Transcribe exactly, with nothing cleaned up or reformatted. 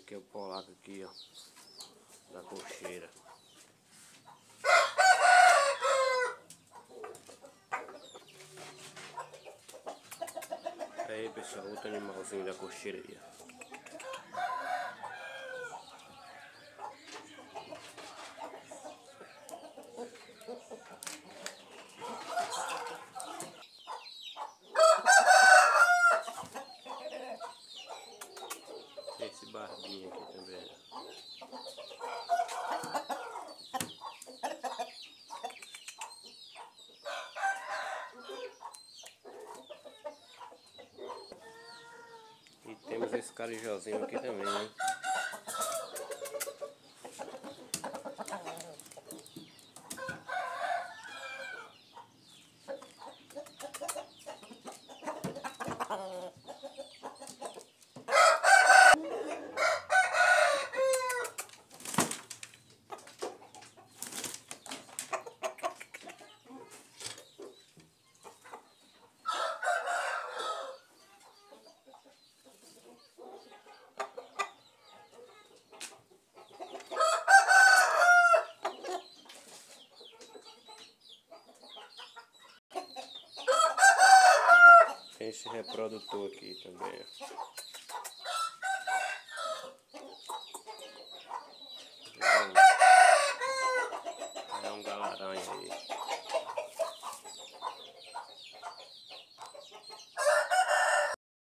aqui é o polaco aqui, ó, da cocheira. Aí pessoal, outro animalzinho da cocheira aí, ó. Esse barbinho aqui também. E temos esse carijózinho aqui também, né? Tem esse reprodutor aqui também, ó.